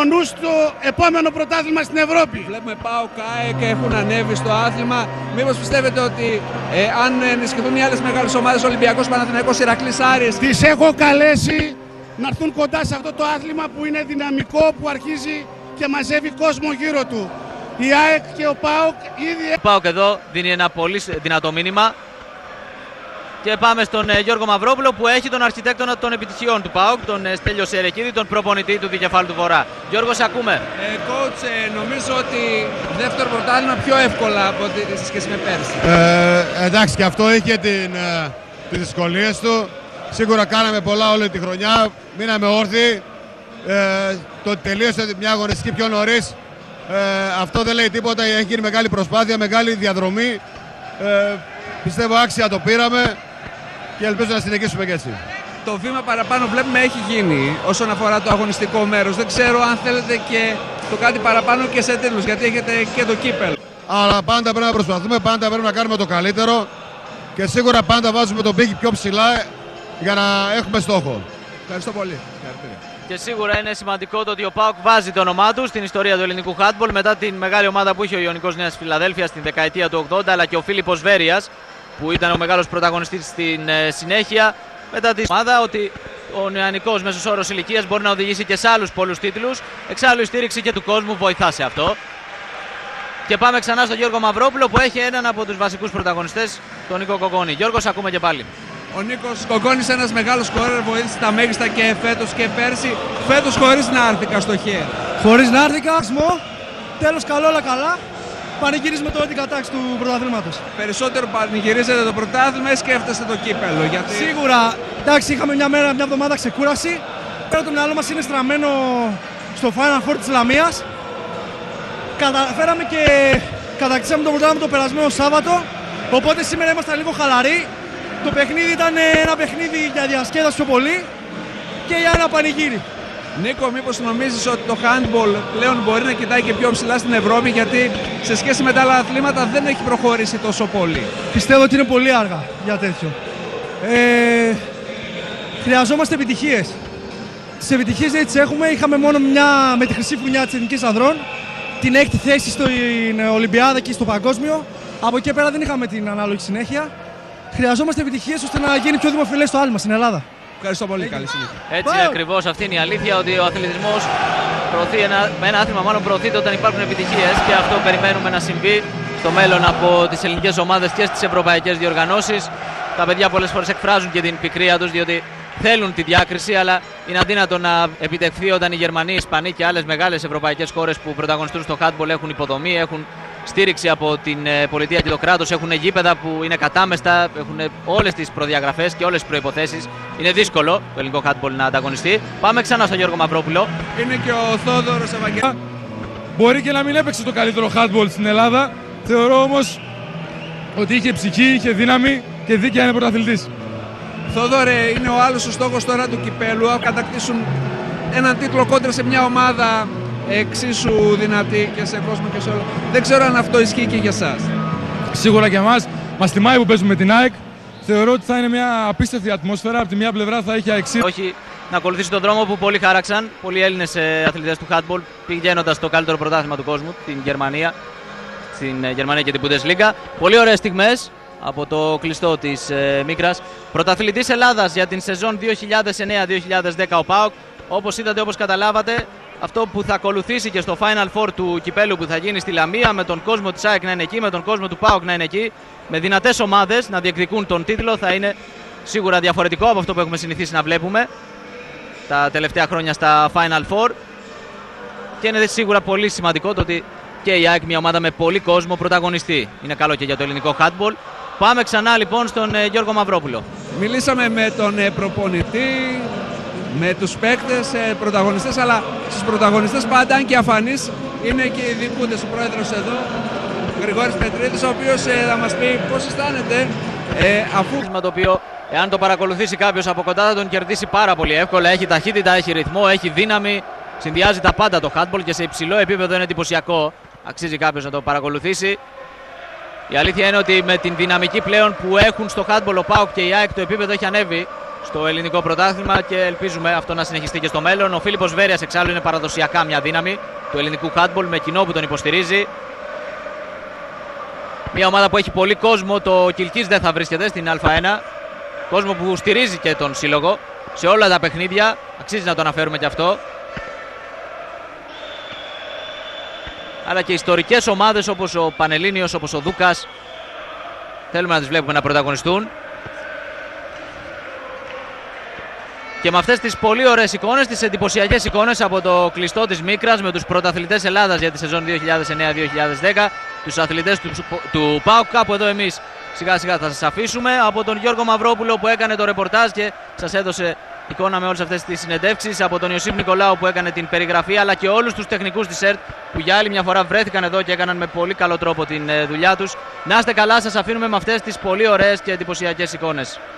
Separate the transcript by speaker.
Speaker 1: ο νους στο επόμενο πρωτάθλημα στην Ευρώπη.
Speaker 2: Βλέπουμε ΠΑΟΚ και έχουν ανέβει στο άθλημα. Μήπως πιστεύετε ότι αν ενισχυθούν οι άλλες μεγάλες ομάδες, Ολυμπιακός, Παναθηναϊκός, Ηρακλής, Άρης?
Speaker 1: Τις έχω καλέσει να έρθουν κοντά σε αυτό το άθλημα που είναι δυναμικό, που αρχίζει και μαζεύει κόσμο γύρω του. Η ΑΕΚ και ο ΠΑΟΚ ήδη...
Speaker 3: Ο ΠΑΟΚ εδώ δίνει ένα πολύ δυνατό μήνυμα. Και πάμε στον Γιώργο Μαυρόπουλο που έχει τον αρχιτέκτονα των επιτυχιών του ΠΑΟΚ, τον Στέλιο Σερεκίδη, τον προπονητή του Δικεφάλου του Βορρά. Γιώργο, σε ακούμε.
Speaker 2: Coach, νομίζω ότι δεύτερο πρωτάθλημα πιο εύκολα από ό,τι σε σχέση με πέρσι.
Speaker 4: Εντάξει, και αυτό είχε τις δυσκολίες του. Σίγουρα κάναμε πολλά όλη τη χρονιά, μείναμε όρθιοι. Το τελείωσε μια αγωνιστική πιο νωρίς. Αυτό δεν λέει τίποτα, έχει γίνει μεγάλη προσπάθεια, μεγάλη διαδρομή. Πιστεύω άξια το πήραμε και ελπίζω να συνεχίσουμε και έτσι.
Speaker 2: Το βήμα παραπάνω βλέπουμε έχει γίνει όσον αφορά το αγωνιστικό μέρος. Δεν ξέρω αν θέλετε και το κάτι παραπάνω και σε τίτλους, γιατί έχετε και το κύπελο.
Speaker 4: Αλλά πάντα πρέπει να προσπαθούμε, πάντα πρέπει να κάνουμε το καλύτερο και σίγουρα πάντα βάζουμε τον πύχη πιο ψηλά για να έχουμε στόχο.
Speaker 2: Ευχαριστώ πολύ.
Speaker 3: Και σίγουρα είναι σημαντικό το ότι ο ΠΑΟΚ βάζει το όνομά του στην ιστορία του ελληνικού handball μετά την μεγάλη ομάδα που είχε ο Ιωνικός Νέας Φιλαδέλφειας στην δεκαετία του 80, αλλά και ο Φίλιππος Βέρειας που ήταν ο μεγάλος πρωταγωνιστής στην συνέχεια. Μετά τη ομάδα ότι ο νεανικός μέσος όρος ηλικίας μπορεί να οδηγήσει και σε άλλους πολλούς τίτλους. Εξάλλου η στήριξη και του κόσμου βοηθά σε αυτό. Και πάμε ξανά στον Γιώργο Μαυρόπουλο που έχει έναν από τους βασικούς πρωταγωνιστές, τον Νίκο Κοκκόνη. Γιώργος, ακούμε και πάλι.
Speaker 2: Ο Νίκος Κοκκόνης, ένας μεγάλος σκόρερ, βοήθησε τα μέγιστα και φέτος και πέρσι. Φέτος χωρίς να έρθηκα στο χέρι.
Speaker 5: Χωρίς να έρθηκα, τέλος καλό όλα καλά. Πανηγυρίζουμε το έντικα τάξη του πρωταθλήματος.
Speaker 2: Περισσότερο πανηγυρίζετε το πρωτάθλημα ή σκέφτεστε το κύπελο? Γιατί...
Speaker 5: Σίγουρα, εντάξει, είχαμε μια εβδομάδα ξεκούραση. Πέρα το μυαλό μας είναι στραμμένο στο Final Four της Λαμίας. Καταφέραμε και κατακτήσαμε το πρωτάθλημα το περασμένο Σάββατο. Οπότε σήμερα ήμασταν λίγο χαλαροί. Το παιχνίδι ήταν ένα παιχνίδι για διασκέδαση πιο πολύ και για ένα πανηγύρι.
Speaker 2: Νίκο, μήπως νομίζεις ότι το handball πλέον μπορεί να κοιτάει και πιο ψηλά στην Ευρώπη, γιατί σε σχέση με τα άλλα αθλήματα δεν έχει προχωρήσει τόσο πολύ?
Speaker 5: Πιστεύω ότι είναι πολύ αργά για τέτοιο. Χρειαζόμαστε επιτυχίες. Τις επιτυχίες δεν τις έχουμε. Είχαμε μόνο μια με τη χρυσή φουνιά της Εθνικής Ανδρών, την 6η θέση στην Ολυμπιάδα και στο Παγκόσμιο. Από εκεί πέρα δεν είχαμε την ανάλογη συνέχεια. Χρειαζόμαστε επιτυχίες ώστε να γίνει πιο δημοφιλές στο άλμα στην Ελλάδα.
Speaker 2: Ευχαριστώ πολύ. Καλή συνέχεια.
Speaker 3: Έτσι ακριβώς, αυτή είναι η αλήθεια, ότι ο αθλητισμός με ένα άθλημα μάλλον προωθείται όταν υπάρχουν επιτυχίες, και αυτό περιμένουμε να συμβεί στο μέλλον από τις ελληνικές ομάδες και στις ευρωπαϊκές διοργανώσεις. Τα παιδιά πολλές φορές εκφράζουν και την πικρία τους, διότι θέλουν τη διάκριση, αλλά είναι αδύνατο να επιτευχθεί όταν οι Γερμανοί, οι Ισπανοί και άλλες μεγάλες ευρωπαϊκές χώρες που πρωταγωνιστούν στο handball έχουν υποδομή, έχουν στήριξη από την πολιτεία και το κράτος, έχουν γήπεδα που είναι κατάμεστα, έχουν όλες τις προδιαγραφές και όλες τις προϋποθέσεις. Είναι δύσκολο το ελληνικό handball να ανταγωνιστεί. Πάμε ξανά στον Γιώργο Μαυρόπουλο.
Speaker 2: Είναι και ο Θόδωρος Ευαγγελάτος.
Speaker 6: Μπορεί και να μην έπαιξε το καλύτερο handball στην Ελλάδα. Θεωρώ όμως ότι είχε ψυχή, είχε δύναμη και δίκαια είναι πρωταθλητής.
Speaker 2: Θόδωρε, είναι ο άλλος ο στόχος τώρα του κυπέλου, να κατακτήσουν έναν τίτλο κόντρα σε μια ομάδα εξίσου δυνατή και σε κόσμο και σε όλο. Δεν ξέρω αν αυτό ισχύει και για εσάς.
Speaker 6: Σίγουρα για εμάς. Μας τιμάει που παίζουμε με την ΑΕΚ. Θεωρώ ότι θα είναι μια απίστευτη ατμόσφαιρα. Από τη μία πλευρά θα έχει αεξία.
Speaker 3: Όχι να ακολουθήσει τον δρόμο που πολλοί χάραξαν. Πολλοί Έλληνες αθλητές του handball πηγαίνοντας στο καλύτερο πρωτάθλημα του κόσμου, την Γερμανία. Στην Γερμανία και την Bundesliga. Πολύ ωραίες στιγμές από το κλειστό της Μίκρας. Πρωταθλητής Ελλάδας για την σεζόν 2009-2010 ο ΠΑΟΚ. Όπως είδατε, όπως καταλάβατε, αυτό που θα ακολουθήσει και στο Final Four του κυπέλου που θα γίνει στη Λαμία, με τον κόσμο της ΑΕΚ να είναι εκεί, με τον κόσμο του ΠΑΟΚ να είναι εκεί, με δυνατές ομάδες να διεκδικούν τον τίτλο, θα είναι σίγουρα διαφορετικό από αυτό που έχουμε συνηθίσει να βλέπουμε τα τελευταία χρόνια στα Final Four. Και είναι σίγουρα πολύ σημαντικό το ότι και η ΑΕΚ, μια ομάδα με πολύ κόσμο, πρωταγωνιστεί. Είναι καλό και για το ελληνικό handball. Πάμε ξανά λοιπόν στον Γιώργο Μαυρόπουλο.
Speaker 2: Μιλήσαμε με τον προπονητή, με τους παίκτες, πρωταγωνιστές, αλλά στους πρωταγωνιστές πάντα, αν και αφανείς, είναι και οι διοικούντες. Ο πρόεδρος εδώ, ο Γρηγόρης Πετρίδης, ο οποίος θα μας πει πώς αισθάνεται αφού...
Speaker 3: Το οποίο, εάν το παρακολουθήσει κάποιος από κοντά, θα τον κερδίσει πάρα πολύ εύκολα. Έχει ταχύτητα, έχει ρυθμό, έχει δύναμη, συνδυάζει τα πάντα το handball και σε υψηλό επίπεδο είναι εντυπωσιακό. Αξίζει κάποιος να το παρακολουθήσει. Η αλήθεια είναι ότι με την δυναμική πλέον που έχουν στο handball ο ΠΑΟΚ και η ΑΕΚ, το επίπεδο έχει ανέβει. στο ελληνικό πρωτάθλημα και ελπίζουμε αυτό να συνεχιστεί και στο μέλλον. Ο Φίλιππος Βέρειας εξάλλου είναι παραδοσιακά μια δύναμη του ελληνικού handball με κοινό που τον υποστηρίζει. Μια ομάδα που έχει πολύ κόσμο, το Κιλκής δεν θα βρίσκεται στην Α1. Κόσμο που στηρίζει και τον σύλλογο σε όλα τα παιχνίδια, αξίζει να το αναφέρουμε και αυτό. Αλλά και ιστορικές ομάδες όπως ο Πανελλήνιος, όπως ο Δούκας, θέλουμε να τις βλέπουμε να πρωταγωνιστούν. Και με αυτές τις πολύ ωραίες εικόνες, τις εντυπωσιακές εικόνες από το κλειστό της Μίκρας με τους πρωταθλητές Ελλάδας για τη σεζόν 2009-2010, τους αθλητές του ΠΑΟΚ, κάπου εδώ εμείς σιγά σιγά θα σας αφήσουμε, από τον Γιώργο Μαυρόπουλο που έκανε το ρεπορτάζ και σας έδωσε εικόνα με όλες αυτές τις συνεντεύξεις, από τον Ιωσήφ Νικολάου που έκανε την περιγραφή, αλλά και όλους τους τεχνικούς της ΕΡΤ που για άλλη μια φορά βρέθηκαν εδώ και έκαναν με πολύ καλό τρόπο την δουλειά τους. Να είστε καλά, σας αφήνουμε με αυτές τις πολύ ωραίες και εντυπωσιακές εικόνες.